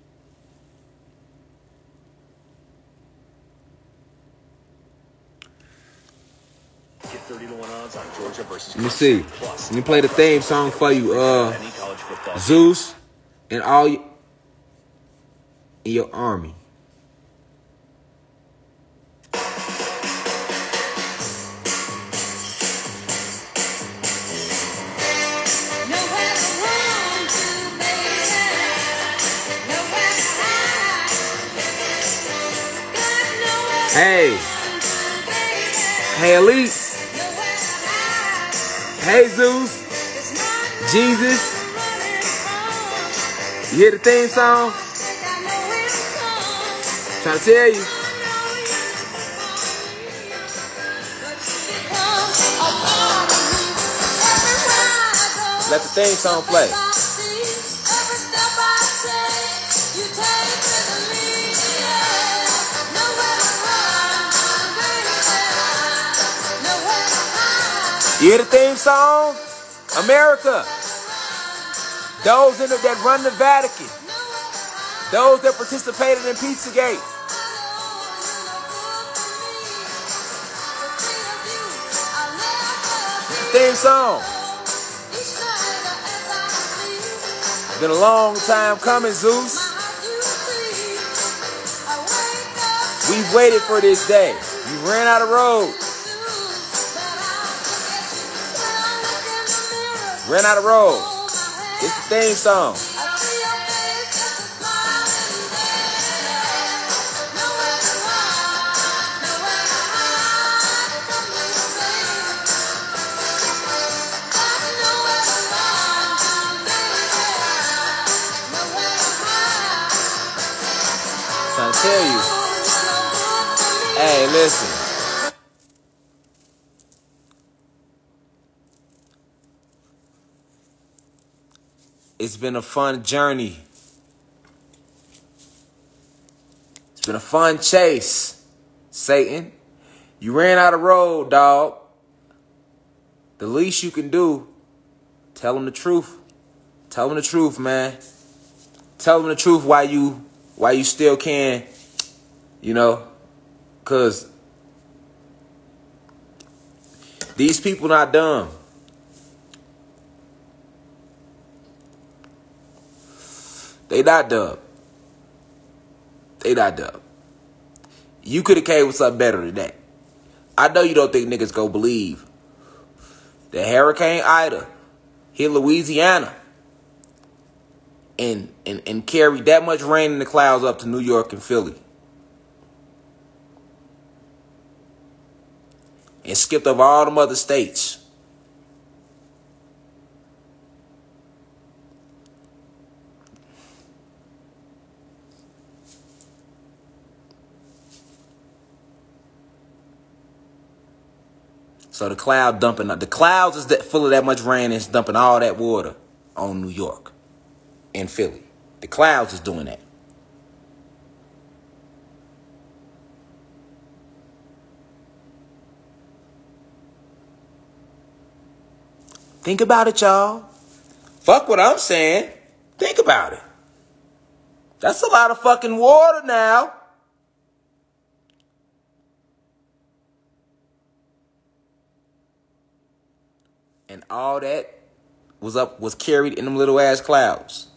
Get thirty to one odds on Georgia versus Let me see. Let me play the theme song for you. Uh, Zeus and all you, in your army. Hey, hey, elites. Hey, Zeus, Jesus. You hear the theme song? I'm trying to tell you. Let the theme song play. You hear the theme song? America. Those in the, that run the Vatican. Those that participated in Pizzagate. Theme song. It's been a long time coming, Zeus. We've waited for this day. You ran out of road. Ran out of road. It's the theme song. I'm trying to tell you. Hey, listen. It's been a fun journey. It's been a fun chase, Satan. You ran out of road, dog. The least you can do, tell them the truth. Tell them the truth, man. Tell them the truth why you, why you still can, you know, because these people not dumb. They not dumb. They not dumb. You could have came with something better than that. I know you don't think niggas go believe that Hurricane Ida hit Louisiana and, and, and carried that much rain in the clouds up to New York and Philly. And skipped over all them other states. So the cloud dumping, the clouds is that full of that much rain and it's dumping all that water on New York and Philly. The clouds is doing that. Think about it, y'all. Fuck what I'm saying. Think about it. That's a lot of fucking water now. And all that was up, was carried in them little ass clouds.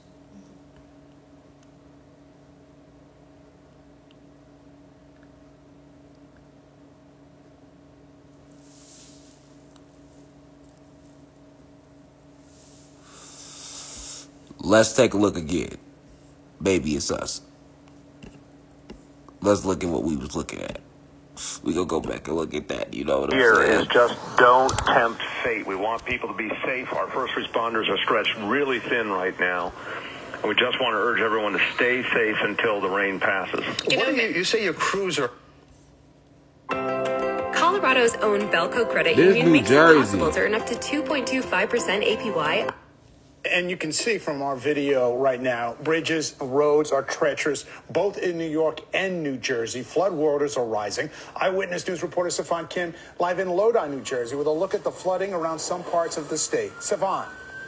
Let's take a look again. Baby, it's us. Let's look at what we was looking at. We gonna go back and look at that. You know what I'm Here saying? is just don't tempt fate. We want people to be safe. Our first responders are stretched really thin right now. And we just want to urge everyone to stay safe until the rain passes. You know, you, you say your crews are... Colorado's own Belco Credit This Union New makes it Jersey. possible to earn up to two point two five percent A P Y. And you can see from our video right now, bridges, roads are treacherous, both in New York and New Jersey. Flood waters are rising. Eyewitness News reporter Stefan Kim live in Lodi, New Jersey, with a look at the flooding around some parts of the state. Stefan.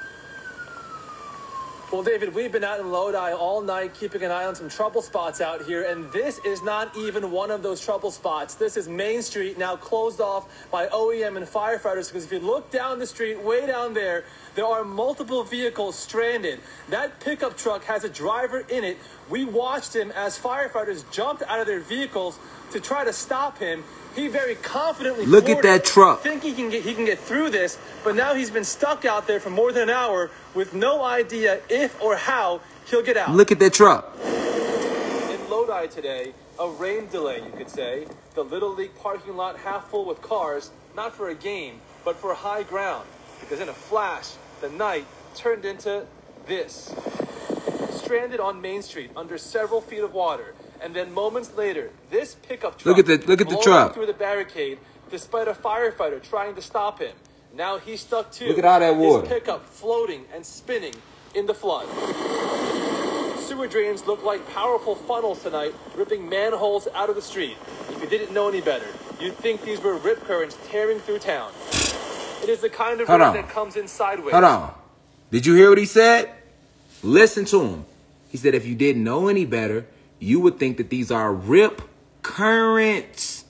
Well, David, we've been out in Lodi all night, keeping an eye on some trouble spots out here, and this is not even one of those trouble spots. This is Main Street, now closed off by O E M and firefighters, because if you look down the street, way down there, there are multiple vehicles stranded. That pickup truck has a driver in it. We watched him as firefighters jumped out of their vehicles to try to stop him. He very confidently Look at that truck. think he can get he can get through this, but now he's been stuck out there for more than an hour with no idea if or how he'll get out. Look at that truck. In Lodi today, a rain delay, you could say. The Little League parking lot half full with cars, not for a game, but for high ground. Because in a flash, the night turned into this. Stranded on Main Street under several feet of water. And then moments later, this pickup truck Look at the look at the blowing truck. through the barricade despite a firefighter trying to stop him. Now he's stuck too. Look at all that water. His pickup floating and spinning in the flood. Sewer drains look like powerful funnels tonight, ripping manholes out of the street. If you didn't know any better, you'd think these were rip currents tearing through town. It is the kind of Hold rain on. that comes in sideways. Hold on. Did you hear what he said? Listen to him. He said if you didn't know any better, you would think that these are rip currents.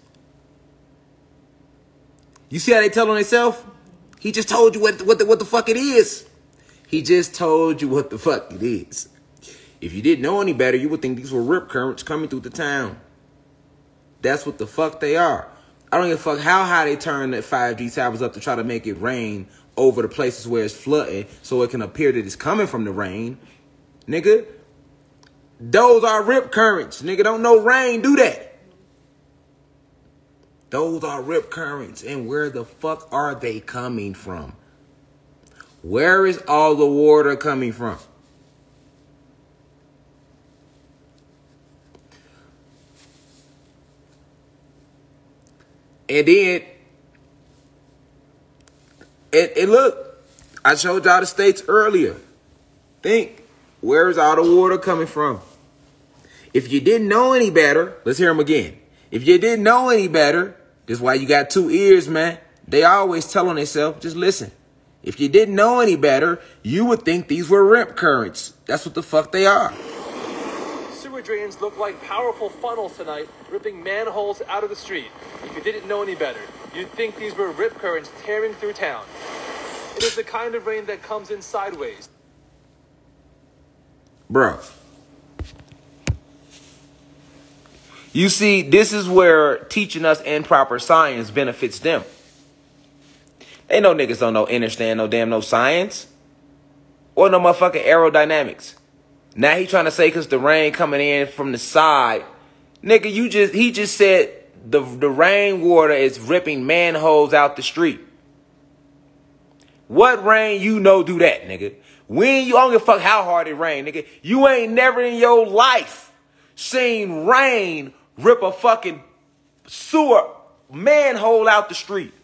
You see how they tell on themselves? He just told you what the, what the what the fuck it is. He just told you what the fuck it is. If you didn't know any better, you would think these were rip currents coming through the town. That's what the fuck they are. I don't give a fuck how high they turn the five G towers up to try to make it rain over the places where it's flooding so it can appear that it's coming from the rain. Nigga, those are rip currents. Nigga, don't no rain do that. Those are rip currents. And where the fuck are they coming from? Where is all the water coming from? And then, it, it look, I showed y'all the states earlier. Think, where is all the water coming from? If you didn't know any better, let's hear them again. If you didn't know any better, this is why you got two ears, man. They always telling themselves, just listen. If you didn't know any better, you would think these were rip currents. That's what the fuck they are. Sewer drains look like powerful funnels tonight, ripping manholes out of the street. If you didn't know any better, you'd think these were rip currents tearing through town. It is the kind of rain that comes in sideways. Bro. You see, this is where teaching us improper science benefits them. They know niggas don't know understand no damn no science. Or no motherfucking aerodynamics. Now he trying to say because the rain coming in from the side. Nigga, you just he just said the, the rainwater is ripping manholes out the street. What rain you know do that, nigga? When you don't give a fuck how hard it rain, nigga. You ain't never in your life seen rain rip a fucking sewer manhole out the street.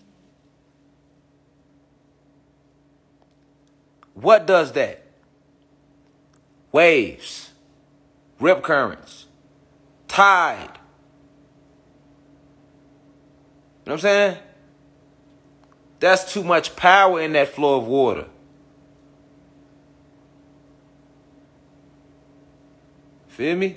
What does that? Waves, rip currents, tide. You know what I'm saying? That's too much power in that flow of water. Feel me?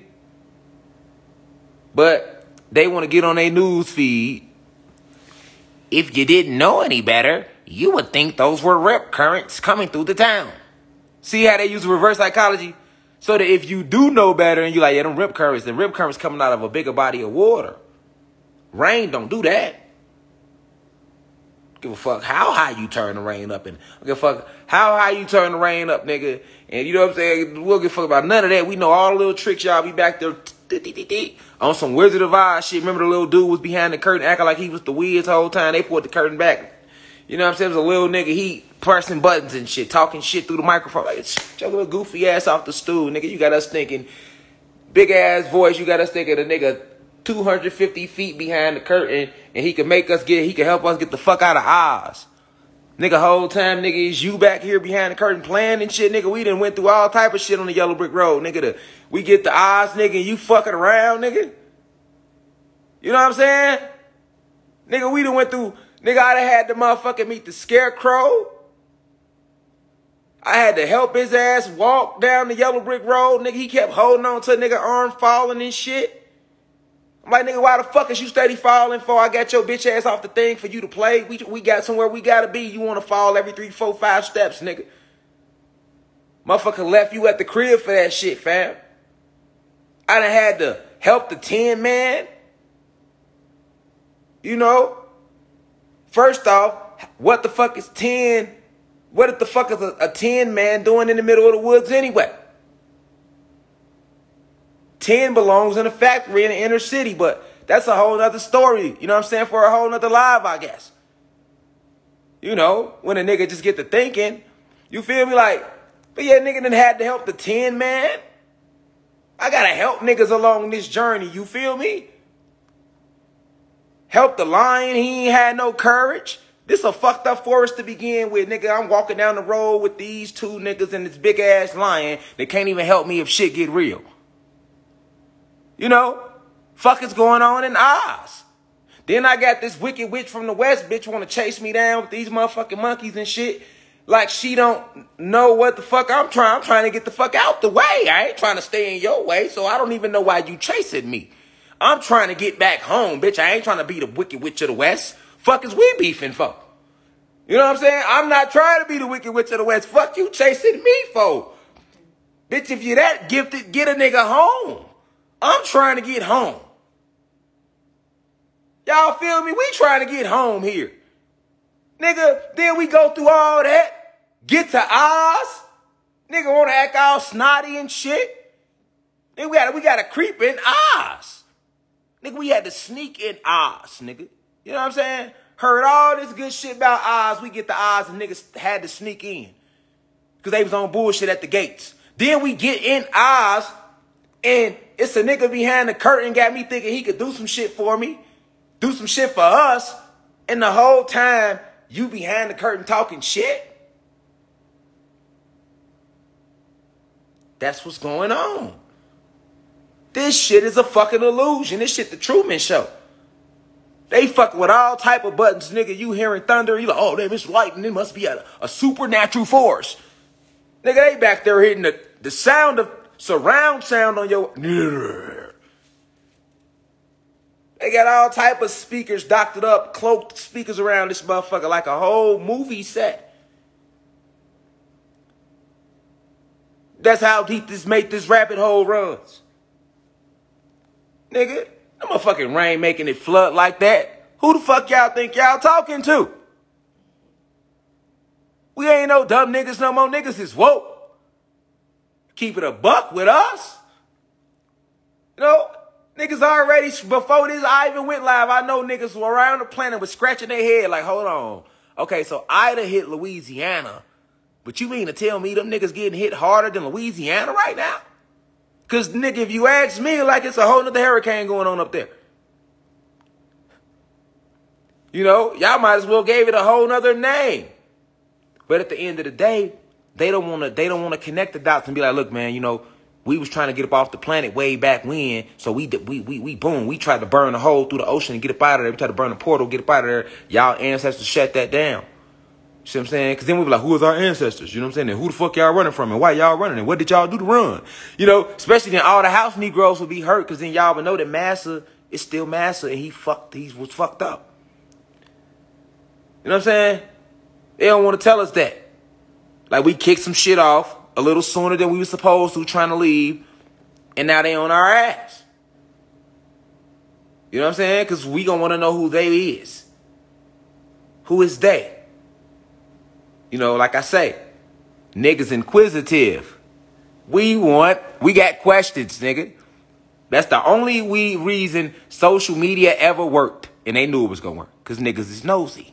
But they want to get on their news feed. If you didn't know any better, you would think those were rip currents coming through the town. See how they use reverse psychology? So that if you do know better and you're like, yeah, them rip currents, the rip currents coming out of a bigger body of water. Rain don't do that. Give a fuck how high you turn the rain up, and give a fuck how high you turn the rain up, nigga. And you know what I'm saying? We'll give a fuck about none of that. We know all the little tricks y'all be back there on some Wizard of Oz shit. Remember the little dude was behind the curtain acting like he was the Wiz the whole time. They pulled the curtain back. You know what I'm saying? It was a little nigga, he pressing buttons and shit, talking shit through the microphone. Like, shut your little goofy ass off the stool, nigga. You got us thinking, big ass voice, you got us thinking a nigga two hundred fifty feet behind the curtain and he can make us get, he can help us get the fuck out of Oz. Nigga, whole time, nigga, is you back here behind the curtain playing and shit, nigga. We done went through all type of shit on the Yellow Brick Road, nigga. The, we get the Oz, nigga, and you fucking around, nigga. You know what I'm saying? Nigga, we done went through, nigga, I done had the motherfucker meet the Scarecrow. I had to help his ass walk down the Yellow Brick Road, nigga. He kept holding on to a nigga arm falling and shit. I'm like, nigga, why the fuck is you steady falling for? I got your bitch ass off the thing for you to play. We, we got somewhere we gotta be. You wanna fall every three, four, five steps, nigga. Motherfucker left you at the crib for that shit, fam. I done had to help the ten man. You know? First off, what the fuck is ten? What the fuck is a, a ten man doing in the middle of the woods anyway? ten belongs in a factory in the inner city, but that's a whole nother story. You know what I'm saying? For a whole nother live, I guess. You know, when a nigga just get to thinking, you feel me? Like, but yeah, nigga done had to help the ten man. I gotta help niggas along this journey, you feel me? Help the lion, he ain't had no courage. This a fucked up forest to begin with, nigga. I'm walking down the road with these two niggas and this big ass lion that can't even help me if shit get real. You know, fuck is going on in Oz. Then I got this wicked witch from the West bitch want to chase me down with these motherfucking monkeys and shit. Like she don't know what the fuck I'm trying. I'm trying to get the fuck out the way. I ain't trying to stay in your way, so I don't even know why you chasing me. I'm trying to get back home, bitch. I ain't trying to be the wicked witch of the West. Fuck is we beefing for? You know what I'm saying? I'm not trying to be the wicked witch of the West. Fuck you chasing me for? Bitch, if you that gifted, get a nigga home. I'm trying to get home. Y'all feel me? We trying to get home here. Nigga, then we go through all that. Get to Oz. Nigga want to act all snotty and shit. Then we got we got to creep in Oz. Nigga, we had to sneak in Oz, nigga. You know what I'm saying? Heard all this good shit about Oz. We get to Oz and niggas had to sneak in. Because they was on bullshit at the gates. Then we get in Oz and it's a nigga behind the curtain got me thinking he could do some shit for me. Do some shit for us. And the whole time you behind the curtain talking shit. That's what's going on. This shit is a fucking illusion. This shit the Truman Show. They fucking with all type of buttons, nigga. You hearing thunder, you like, oh, damn, it's lightning. It must be a, a supernatural force. Nigga, they back there hitting the, the sound of surround sound on your... They got all type of speakers doctored up, cloaked speakers around this motherfucker like a whole movie set. That's how deep this make this rabbit hole runs. Nigga, that motherfucking rain making it flood like that. Who the fuck y'all think y'all talking to? We ain't no dumb niggas no more. Niggas is woke. Keep it a buck with us. You know, niggas already, before this I even went live, I know niggas were around the planet was scratching their head like, hold on. Okay, so Ida hit Louisiana. But you mean to tell me them niggas getting hit harder than Louisiana right now? Because, nigga, if you ask me, like it's a whole nother hurricane going on up there. You know, y'all might as well gave it a whole nother name. But at the end of the day, they don't want to they don't want to connect the dots and be like, look, man, you know, we was trying to get up off the planet way back when, so we we we we boom, we tried to burn a hole through the ocean and get up out of there. We tried to burn a portal, get up out of there. Y'all ancestors shut that down. You see what I'm saying? Because then we be like, who is our ancestors? You know what I'm saying? And who the fuck y'all running from? And why y'all running? And what did y'all do to run? You know, especially then all the house Negroes would be hurt because then y'all would know that Massa is still Massa and he fucked, he was fucked up. You know what I'm saying? They don't want to tell us that. Like we kicked some shit off a little sooner than we were supposed to trying to leave. And now they on our ass. You know what I'm saying? Because we going to want to know who they is. Who is they? You know, like I say, niggas inquisitive. We want, we got questions, nigga. That's the only we reason social media ever worked. And they knew it was going to work. Because niggas is nosy.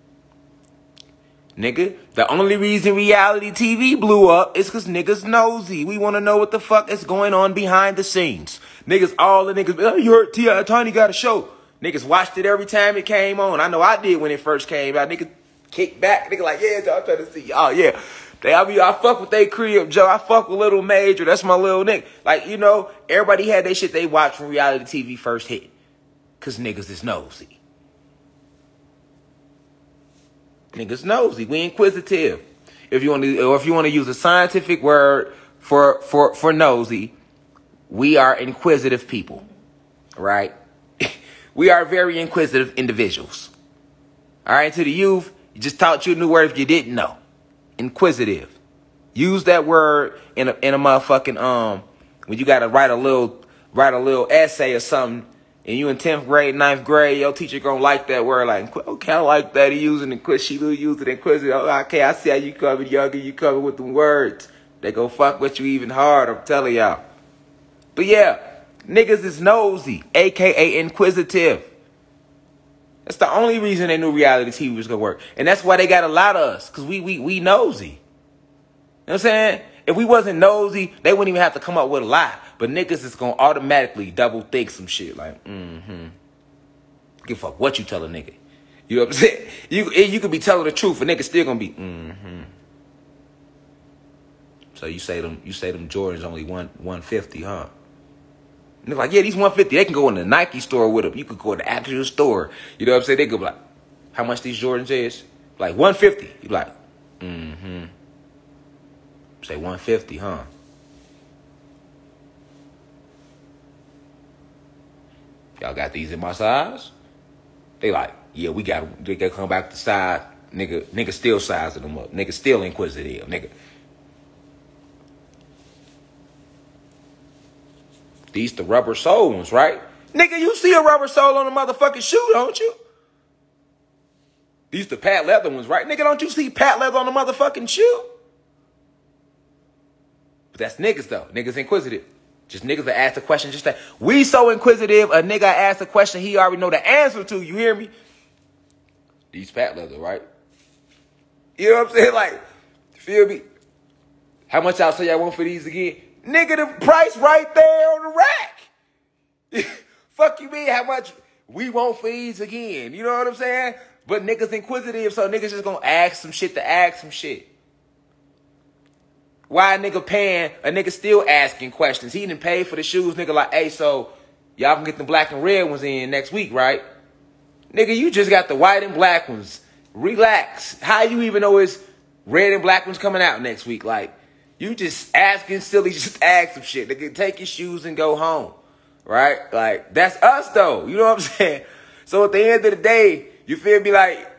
Nigga, the only reason reality T V blew up is because niggas nosy. We want to know what the fuck is going on behind the scenes. Niggas, all the niggas, oh, you heard T I Tiny got a show. Niggas watched it every time it came on. I know I did when it first came out. Niggas kick back. Nigga like, yeah, I'm trying to see. Oh, yeah. They, I, mean, I fuck with they crib, Joe. I fuck with Little Major. That's my little nigga. Like, you know, everybody had they shit they watched when reality T V first hit. Because niggas is nosy. Niggas nosy. We inquisitive. If you want to, or if you want to use a scientific word for for for nosy, we are inquisitive people, right? We are very inquisitive individuals. All right, to the youth, you just taught you a new word if you didn't know. Inquisitive. Use that word in a in a motherfucking um when you gotta write a little write a little essay or something. And you in tenth grade, ninth grade, your teacher gonna like that word. Like, okay, I like that. He using it. She will use it inquisitive. Okay, I see how you covered, younger. You covered with the words. They go fuck with you even harder. I'm telling y'all. But yeah, niggas is nosy, A K A inquisitive. That's the only reason they knew reality T V was gonna work. And that's why they got a lot of us. Because we, we, we nosy. You know what I'm saying? If we wasn't nosy, they wouldn't even have to come up with a lie. But niggas is going to automatically double think some shit. Like, mm-hmm. Give a fuck what you tell a nigga. You know what I'm saying? You, you could be telling the truth. A nigga still going to be, mm-hmm. So you say them you say them Jordans only one, one fifty, huh? And they're like, yeah, these one fifty, they can go in the Nike store with them. You could go in the actual store. You know what I'm saying? They could be like, how much these Jordans is? Like, one fifty. You like, mm-hmm. Say one fifty, huh? Y'all got these in my size? They like, yeah, we got, they gotta come back to size. Nigga, nigga still sizing them up. Nigga still inquisitive, nigga. These the rubber sole ones, right? Nigga, you see a rubber sole on a motherfucking shoe, don't you? These the patent leather ones, right? Nigga, don't you see patent leather on a motherfucking shoe? But that's niggas, though. Niggas inquisitive. Just niggas that ask a question just that. We so inquisitive, a nigga ask a question he already know the answer to. You hear me? These patent leather, right? You know what I'm saying? Like, feel me? How much y'all say y'all want for these again? Nigga, the price right there on the rack. Fuck you mean how much we want for these again? You know what I'm saying? But niggas inquisitive, so niggas just gonna ask some shit to ask some shit. Why a nigga paying, a nigga still asking questions? He didn't pay for the shoes. Nigga like, hey, so y'all can get the black and red ones in next week, right? Nigga, you just got the white and black ones. Relax. How you even know it's red and black ones coming out next week? Like, you just asking silly, just ask some shit. Nigga, take your shoes and go home, right? Like, that's us, though. You know what I'm saying? So at the end of the day, you feel me? Like,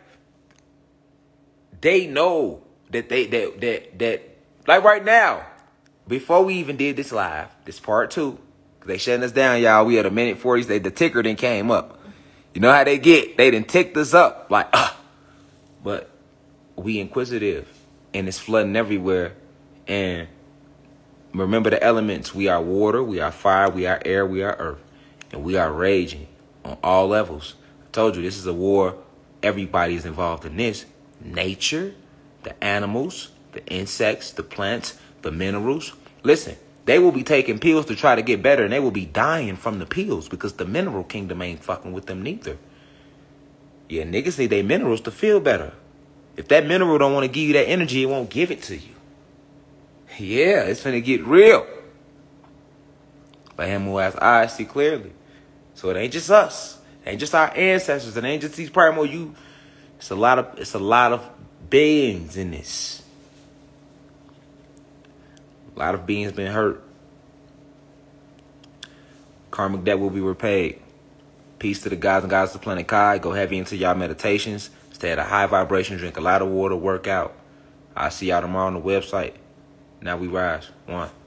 they know that they, that, that, that, like right now, before we even did this live, this part two, because they shutting us down, y'all. We at a minute forty. They, the ticker then came up. You know how they get? They done ticked us up. Like, ah. But we inquisitive. And it's flooding everywhere. And remember the elements. We are water. We are fire. We are air. We are earth. And we are raging on all levels. I told you, this is a war. Everybody is involved in this. Nature, the animals, the insects, the plants, the minerals. Listen, they will be taking pills to try to get better, and they will be dying from the pills because the mineral kingdom ain't fucking with them neither. Yeah, niggas need their minerals to feel better. If that mineral don't want to give you that energy, it won't give it to you. Yeah, it's finna get real. But him who has eyes see clearly. So it ain't just us. It ain't just our ancestors. It ain't just these primal. You, it's a lot of it's a lot of beings in this. A lot of beings been hurt. Karmic debt will be repaid. Peace to the gods and gods of the planet Kai. Go heavy into y'all meditations. Stay at a high vibration. Drink a lot of water. Work out. I'll see y'all tomorrow on the website. Now we rise. One.